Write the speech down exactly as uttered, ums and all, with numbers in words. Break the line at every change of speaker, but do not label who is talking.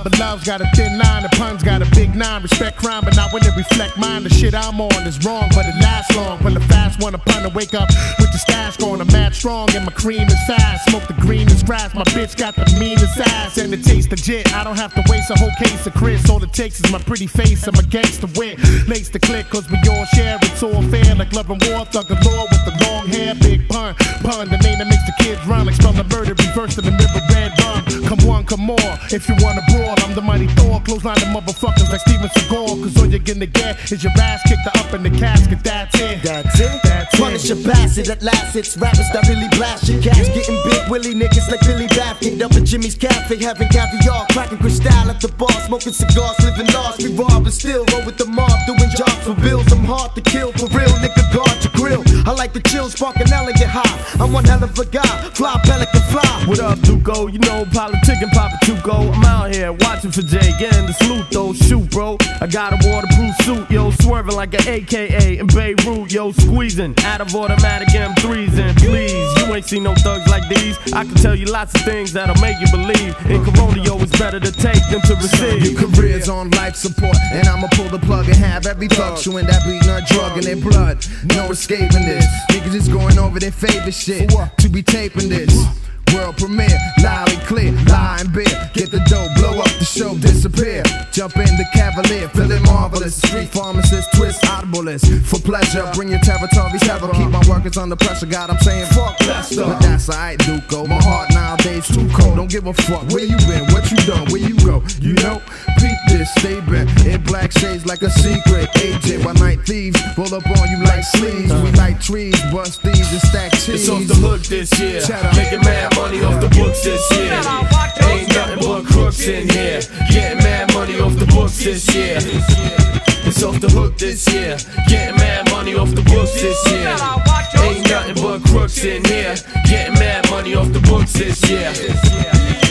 but love's got a thin line. The pun's got a big nine. Respect crime, but not when it reflect mine. The shit I'm on is wrong, but it lasts long. When the fast one, a pun to wake up with the stash going. I'm mad strong and my cream is fast. Smoke the green is grass. My bitch got the meanest ass and it tastes legit. I don't have to waste a whole case of Chris. All it takes is my pretty face. I'm a gangster wit. Lace the click, cause we all share. It's all fair, like love and war. Thug galore with the long hair. Big pun, pun, the name that makes the kids run. Like spell the murder, reverse to the river red rum. Come one, come more. If you wanna brawl, I'm the mighty Thor. Clothesline the motherfuckers like Steven Seagal. Cause all you're gonna get is your ass kicked up in the casket. That's it.
That's it.
That's it.
Punish a bastard at last. It's rappers that really blast your cash. Getting big willy niggas like Billy Baffin. Up at Jimmy's Cafe, having caviar. Cracking crystal at the bar. Smoking cigars, living large. We rob and still roll with the mob. Doing jobs for bills. I'm hard to kill. For real, nigga, guard your grill. I like the chill, spark an elegant high. I'm one hell of a guy. Fly, pelican, fly.
What up, Duco? You know, politicking, Papa Tuco. I'm out here watching for Jay, getting the salute though. Shoot, bro. I got a waterproof suit, yo. Swerving like an A K A in Beirut, yo. Squeezing out of automatic M threes. And please, you ain't seen no thugs like these. I can tell you lots of things that'll make you believe. In Corona, yo, it's better to take than to receive.
Your career's on life support, and I'ma pull the plug and have every thug chewing that beating a drug in their blood. No escaping this. Niggas just going over their favorite shit to be taping this. World premiere, loud and clear, lie and beer. Get the dough, blow up the show, disappear. Jump in the Cavalier, feeling marvelous. Street pharmacist, twist audiblest. For pleasure, bring your territory terror. Keep my workers under pressure, God, I'm saying fuck Lester. But that's alright, Duco. My heart nowadays too cold. Don't give a fuck where you been, what you done, where you go. You know, peep this, stay back. In black shades like a secret agent. While night thieves roll up on you like sleeves. We like trees, bust thieves and stack cheese.
It's off the hook this year, making mad money off the books this year. Ain't nothing but crooks in here, getting mad money off the books this year. It's off the hook this year, getting mad money off the books this year. Ain't nothing but crooks in here, getting mad money off the books this year.